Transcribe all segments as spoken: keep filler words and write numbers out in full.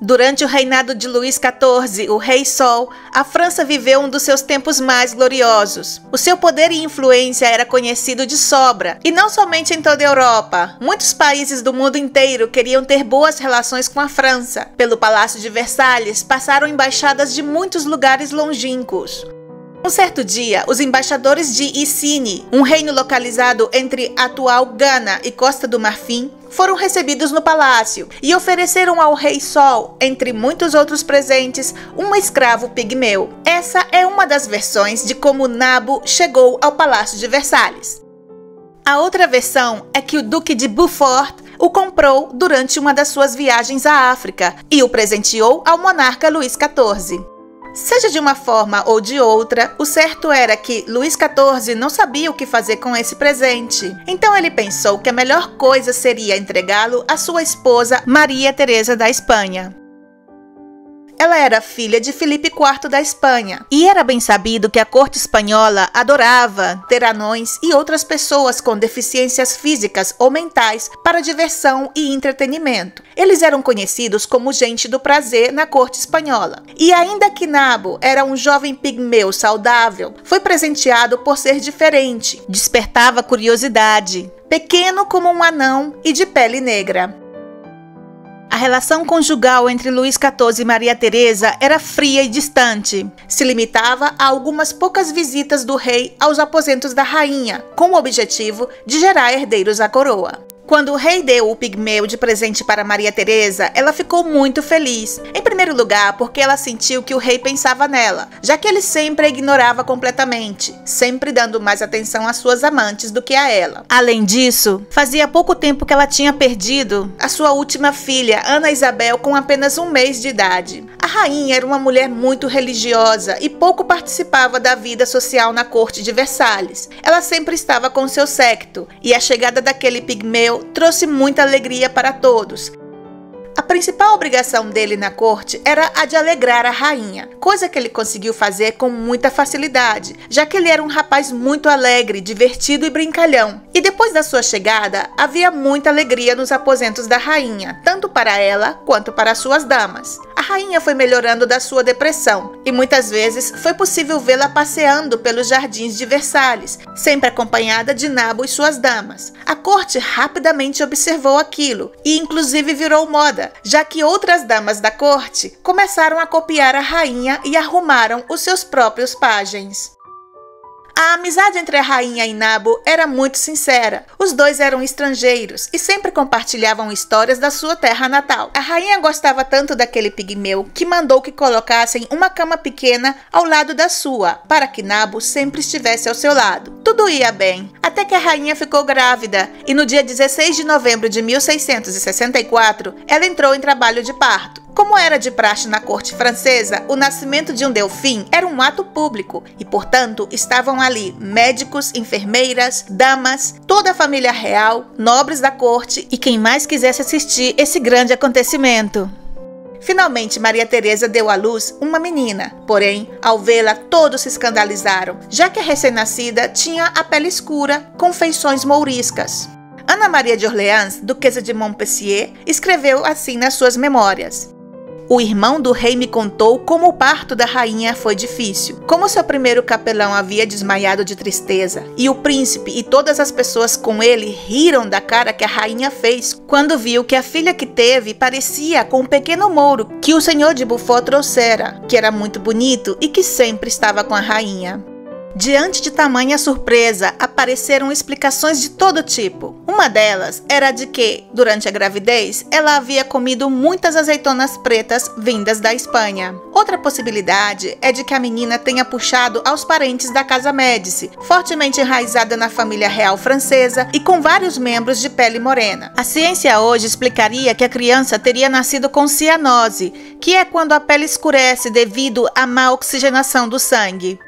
Durante o reinado de Luís quatorze, o Rei Sol, a França viveu um dos seus tempos mais gloriosos. O seu poder e influência era conhecido de sobra, e não somente em toda a Europa. Muitos países do mundo inteiro queriam ter boas relações com a França. Pelo Palácio de Versalhes passaram embaixadas de muitos lugares longínquos. Um certo dia, os embaixadores de Icine, um reino localizado entre a atual Gana e Costa do Marfim, foram recebidos no palácio e ofereceram ao Rei Sol, entre muitos outros presentes, um escravo pigmeu. Essa é uma das versões de como Nabo chegou ao Palácio de Versalhes. A outra versão é que o Duque de Beaufort o comprou durante uma das suas viagens à África e o presenteou ao monarca Luís quatorze. Seja de uma forma ou de outra, o certo era que Luís quatorze não sabia o que fazer com esse presente. Então ele pensou que a melhor coisa seria entregá-lo à sua esposa Maria Teresa da Espanha. Ela era filha de Filipe quarto da Espanha, e era bem sabido que a corte espanhola adorava ter anões e outras pessoas com deficiências físicas ou mentais para diversão e entretenimento. Eles eram conhecidos como gente do prazer na corte espanhola. E ainda que Nabo era um jovem pigmeu saudável, foi presenteado por ser diferente, despertava curiosidade, pequeno como um anão e de pele negra. A relação conjugal entre Luís quatorze e Maria Teresa era fria e distante. Se limitava a algumas poucas visitas do rei aos aposentos da rainha, com o objetivo de gerar herdeiros à coroa. Quando o rei deu o pigmeu de presente para Maria Teresa, ela ficou muito feliz. Em primeiro lugar, porque ela sentiu que o rei pensava nela, já que ele sempre a ignorava completamente, sempre dando mais atenção às suas amantes do que a ela. Além disso, fazia pouco tempo que ela tinha perdido a sua última filha, Ana Isabel, com apenas um mês de idade. A rainha era uma mulher muito religiosa e pouco participava da vida social na corte de Versalhes. Ela sempre estava com seu séquito, e a chegada daquele pigmeu trouxe muita alegria para todos. A principal obrigação dele na corte era a de alegrar a rainha, coisa que ele conseguiu fazer com muita facilidade, já que ele era um rapaz muito alegre, divertido e brincalhão. E depois da sua chegada, havia muita alegria nos aposentos da rainha, tanto para ela quanto para suas damas. A rainha foi melhorando da sua depressão, e muitas vezes foi possível vê-la passeando pelos jardins de Versalhes, sempre acompanhada de Nabo e suas damas. A corte rapidamente observou aquilo, e inclusive virou moda, já que outras damas da corte começaram a copiar a rainha e arrumaram os seus próprios pajens. A amizade entre a rainha e Nabo era muito sincera. Os dois eram estrangeiros e sempre compartilhavam histórias da sua terra natal. A rainha gostava tanto daquele pigmeu que mandou que colocassem uma cama pequena ao lado da sua, para que Nabo sempre estivesse ao seu lado. Tudo ia bem, até que a rainha ficou grávida e no dia dezesseis de novembro de mil seiscentos e sessenta e quatro, ela entrou em trabalho de parto. Como era de praxe na corte francesa, o nascimento de um delfim era um ato público e, portanto, estavam ali médicos, enfermeiras, damas, toda a família real, nobres da corte e quem mais quisesse assistir esse grande acontecimento. Finalmente, Maria Teresa deu à luz uma menina, porém, ao vê-la, todos se escandalizaram, já que a recém-nascida tinha a pele escura, com feições mouriscas. Ana Maria de Orleans, duquesa de Montpensier, escreveu assim nas suas memórias: o irmão do rei me contou como o parto da rainha foi difícil, como seu primeiro capelão havia desmaiado de tristeza, e o príncipe e todas as pessoas com ele riram da cara que a rainha fez quando viu que a filha que teve parecia com um pequeno mouro que o senhor de Beaufort trouxera, que era muito bonito e que sempre estava com a rainha. Diante de tamanha surpresa, apareceram explicações de todo tipo. Uma delas era de que, durante a gravidez, ela havia comido muitas azeitonas pretas vindas da Espanha. Outra possibilidade é de que a menina tenha puxado aos parentes da Casa Médici, fortemente enraizada na família real francesa e com vários membros de pele morena. A ciência hoje explicaria que a criança teria nascido com cianose, que é quando a pele escurece devido à má oxigenação do sangue.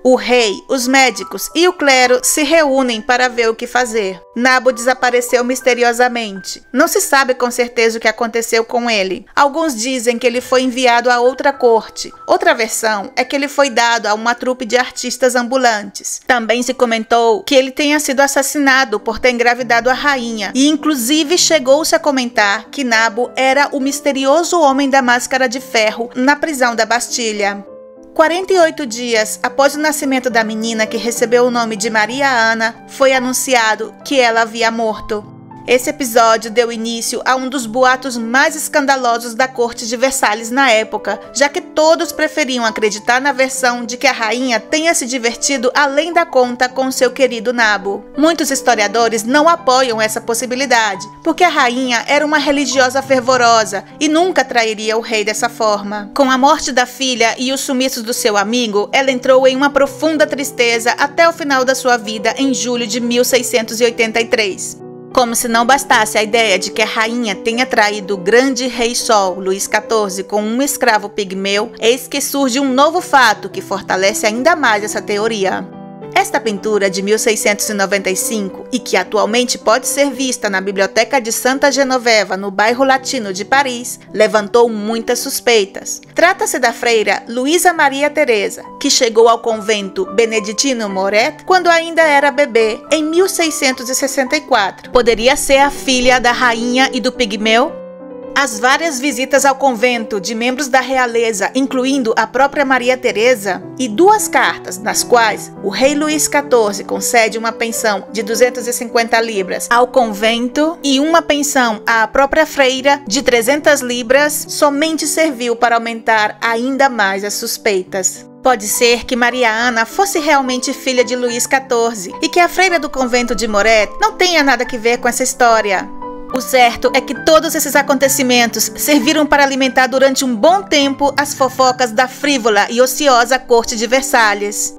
O rei, os médicos e o clero se reúnem para ver o que fazer. Nabo desapareceu misteriosamente. Não se sabe com certeza o que aconteceu com ele. Alguns dizem que ele foi enviado a outra corte. Outra versão é que ele foi dado a uma trupe de artistas ambulantes. Também se comentou que ele tenha sido assassinado por ter engravidado a rainha. E inclusive chegou-se a comentar que Nabo era o misterioso homem da máscara de ferro na prisão da Bastilha. quarenta e oito dias após o nascimento da menina que recebeu o nome de Maria Ana, foi anunciado que ela havia morto. Esse episódio deu início a um dos boatos mais escandalosos da corte de Versalhes na época, já que todos preferiam acreditar na versão de que a rainha tenha se divertido além da conta com seu querido Nabo. Muitos historiadores não apoiam essa possibilidade, porque a rainha era uma religiosa fervorosa e nunca trairia o rei dessa forma. Com a morte da filha e os sumiços do seu amigo, ela entrou em uma profunda tristeza até o final da sua vida em julho de mil seiscentos e oitenta e três. Como se não bastasse a ideia de que a rainha tenha traído o grande rei Sol, Luís quatorze, com um escravo pigmeu, eis que surge um novo fato que fortalece ainda mais essa teoria. Esta pintura de mil seiscentos e noventa e cinco, e que atualmente pode ser vista na Biblioteca de Santa Genoveva, no bairro Latino de Paris, levantou muitas suspeitas. Trata-se da freira Luísa Maria Teresa, que chegou ao convento Beneditino Moret quando ainda era bebê, em mil seiscentos e sessenta e quatro. Poderia ser a filha da rainha e do pigmeu? As várias visitas ao convento de membros da realeza, incluindo a própria Maria Teresa, e duas cartas nas quais o rei Luís quatorze concede uma pensão de duzentas e cinquenta libras ao convento e uma pensão à própria freira de trezentas libras, somente serviu para aumentar ainda mais as suspeitas. Pode ser que Maria Ana fosse realmente filha de Luís quatorze e que a freira do convento de Moret não tenha nada a ver com essa história. O certo é que todos esses acontecimentos serviram para alimentar durante um bom tempo as fofocas da frívola e ociosa corte de Versalhes.